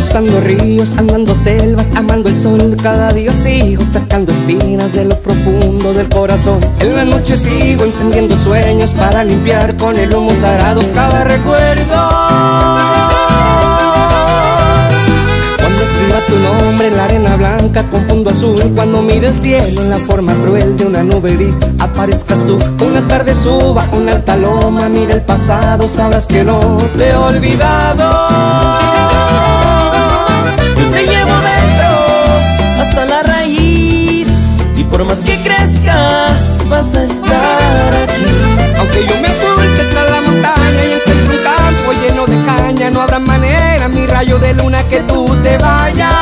cruzando ríos, andando selvas, amando el sol. Cada día sigo sacando espinas de lo profundo del corazón. En la noche sigo encendiendo sueños para limpiar con el humo sagrado cada recuerdo. Cuando escriba tu nombre en la arena blanca con fondo azul, cuando mire el cielo en la forma cruel de una nube gris, aparezcas tú. Una tarde suba una alta loma, mira el pasado, sabrás que no te he olvidado. Te llevo dentro hasta la raíz, y por más que crezca vas a estar aquí. Aunque yo me oculte tras la montaña y encuentre un campo lleno de caña, no habrá manera, mi rayo de luna, que tú te vayas.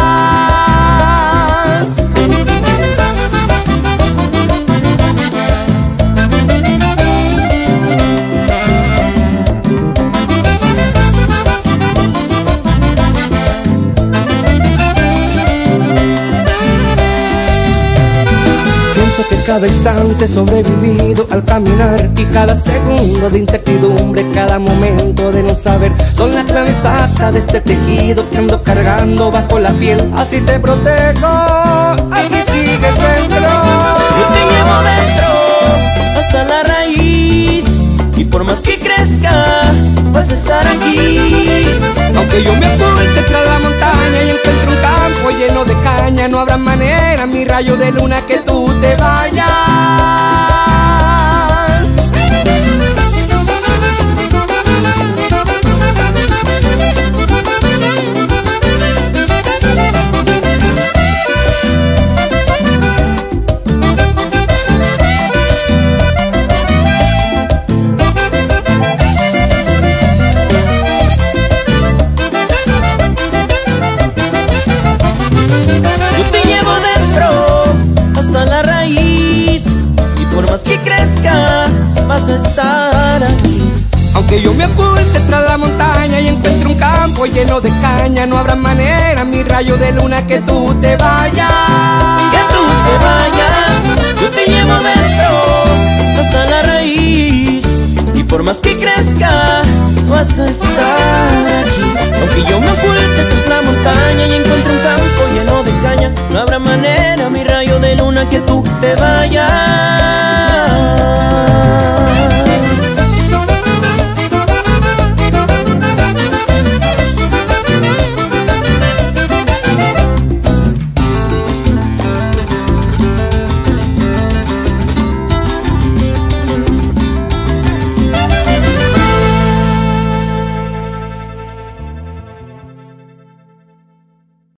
Que cada instante sobrevivido al caminar, y cada segundo de incertidumbre, cada momento de no saber, son la clave exacta de este tejido que ando cargando bajo la piel. Así te protejo, aquí sigues dentro. Yo te llevo dentro hasta la raíz, y por más que crezca vas a estar aquí. Aunque yo me oculte tras la montaña y encuentre un campo lleno de caña, no habrá manera, mi rayo de luna, que tú te vayas. Vas a estar aquí. Aunque yo me oculte tras la montaña y encuentre un campo lleno de caña, no habrá manera, mi rayo de luna, que tú te vayas. Que tú te vayas. Yo te llevo dentro hasta la raíz, y por más que crezca vas a estar aquí. Aunque yo me oculte tras la montaña y encuentre un campo lleno de caña, no habrá manera, mi rayo de luna, que tú te vayas.